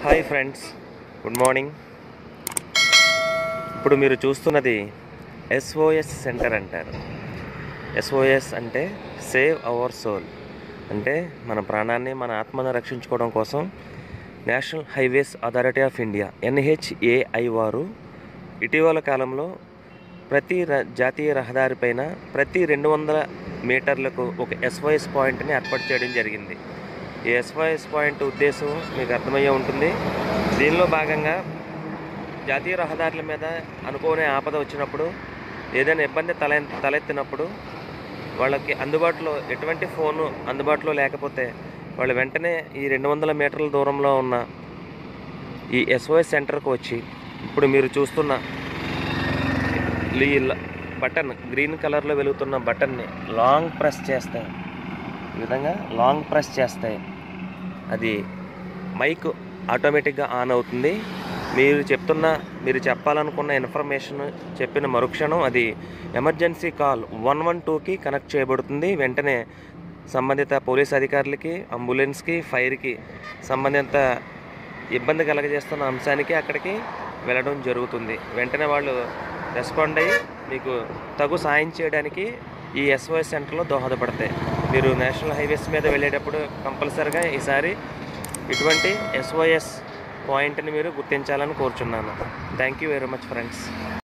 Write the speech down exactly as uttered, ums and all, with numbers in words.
Hi friends, good morning. ఇప్పుడు మీరు చూస్తున్నది ఎస్ఓఎస్ సెంటర్ అంటారు. ఎస్ఓఎస్ అంటే సేవ్ అవర్ సోల్, అంటే మన ప్రాణాన్ని మన ఆత్మను రక్షించుకోవడం కోసం National Highways Authority of India NHAI వారు ఇటీవల కాలంలో ప్రతి జాతీయ రహదారిపైన ప్రతి రెండు వందల మీటర్లకు ఒక ఎస్ఓఎస్ పాయింట్ని ఏర్పాటు చేయడం జరిగింది. ఈ ఎస్ఓఎస్ పాయింట్ ఉద్దేశం మీకు అర్థమయ్యే ఉంటుంది. దీనిలో భాగంగా జాతీయ రహదారుల మీద అనుకోని ఆపద వచ్చినప్పుడు, ఏదైనా ఇబ్బంది తల తలెత్తినప్పుడు వాళ్ళకి అందుబాటులో ఎటువంటి ఫోను అందుబాటులో లేకపోతే వాళ్ళు వెంటనే ఈ రెండు వందల మీటర్ల దూరంలో ఉన్న ఈ ఎస్ఓఎస్ సెంటర్కి వచ్చి ఇప్పుడు మీరు చూస్తున్న ఈ బటన్, గ్రీన్ కలర్లో వెలుగుతున్న బటన్ని లాంగ్ ప్రెస్ చేస్తే, ఈ విధంగా లాంగ్ ప్రెస్ చేస్తే అది మైక్ ఆటోమేటిక్గా ఆన్ అవుతుంది. మీరు చెప్తున్న మీరు చెప్పాలనుకున్న ఇన్ఫర్మేషన్ చెప్పిన మరుక్షణం అది ఎమర్జెన్సీ కాల్ వన్ వన్ టూకి కనెక్ట్ చేయబడుతుంది. వెంటనే సంబంధిత పోలీస్ అధికారులకి, అంబులెన్స్కి, ఫైర్కి సంబంధిత ఇబ్బంది కలగజేస్తున్న అంశానికి అక్కడికి వెళ్ళడం జరుగుతుంది. వెంటనే వాళ్ళు రెస్పాండ్ అయ్యి మీకు తగు సాయం చేయడానికి ఈ ఎస్ఓఎస్ సెంటర్లో దోహదపడతాయి. మీరు నేషనల్ హైవేస్ మీద వెళ్ళేటప్పుడు కంపల్సరిగా ఈసారి ఇటువంటి ఎస్ఓఎస్ పాయింట్ని మీరు గుర్తించాలని కోరుచున్నాను. Thank you very much friends.